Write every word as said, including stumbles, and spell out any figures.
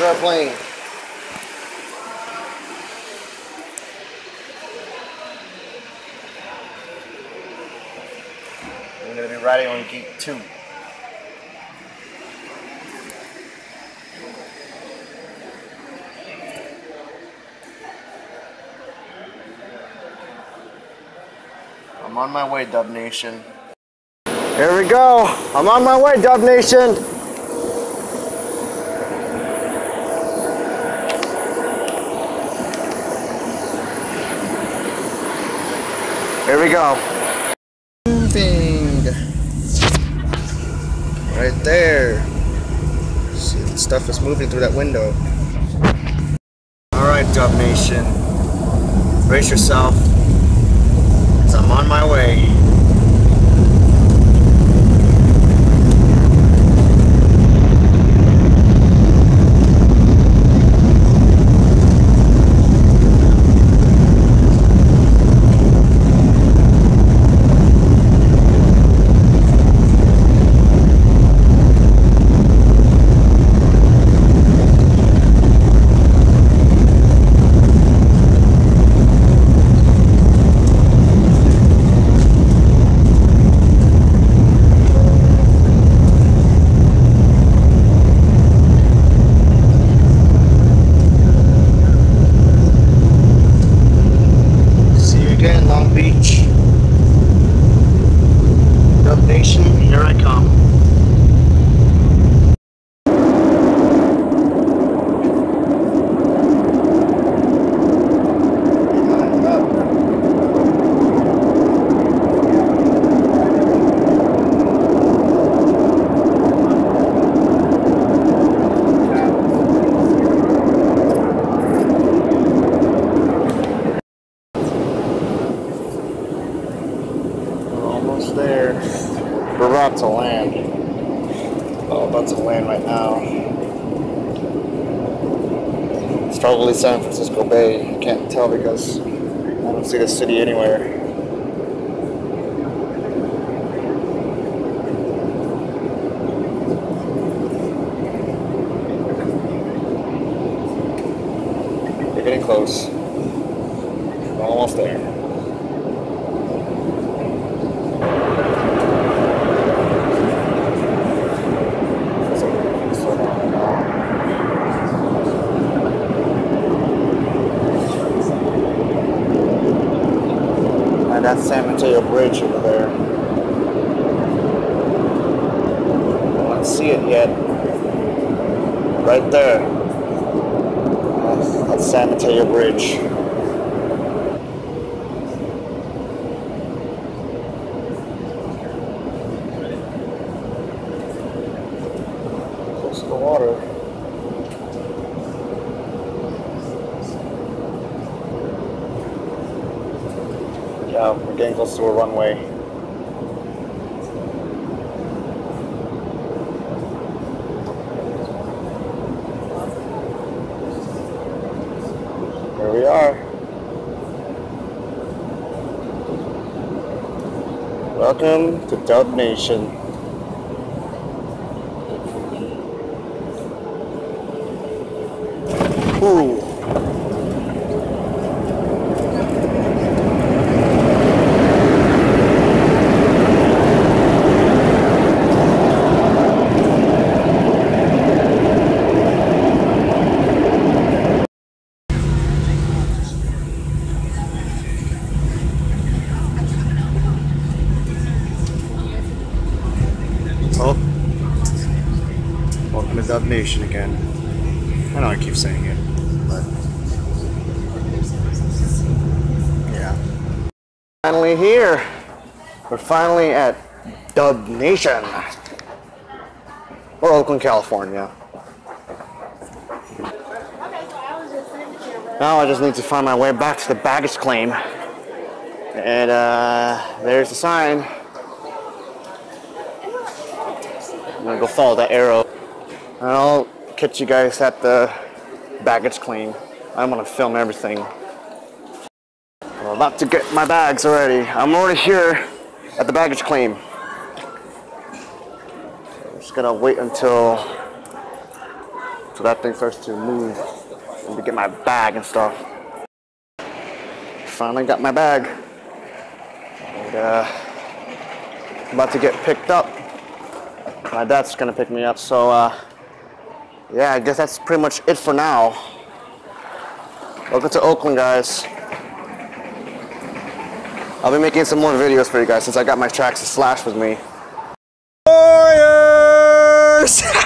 our plane. We're going to be riding on gate two. I'm on my way, DubNation. Here we go. I'm on my way, DubNation. Here we go. Moving. Right there. See, the stuff is moving through that window. Alright, DubNation. Brace yourself. I'm on my way. DubNation, here I come. There. We're about to land. Oh, about to land right now. It's probably San Francisco Bay. I can't tell because I don't see the city anywhere. We're getting close. We're almost there. That's San Mateo Bridge over there. I don't see it yet. Right there. That's San Mateo Bridge. Close to the water. Yeah, we're getting close to a runway. Here we are. Welcome to DubNation. Ooh. Oh, welcome to DubNation again. I know I keep saying it, but yeah. Finally here. We're finally at DubNation. Or Oakland, California. Now I just need to find my way back to the baggage claim. And uh, there's the sign. I'm gonna go follow that arrow. And I'll catch you guys at the baggage claim. I'm gonna film everything. I'm about to get my bags already. I'm already here at the baggage claim. I'm just gonna wait until so that thing starts to move and to get my bag and stuff. Finally got my bag. And, uh, I'm about to get picked up. My dad's gonna pick me up, so uh, yeah, I guess that's pretty much it for now. Welcome to Oakland, guys. I'll be making some more videos for you guys since I got my Traxxas Slash with me. Warriors!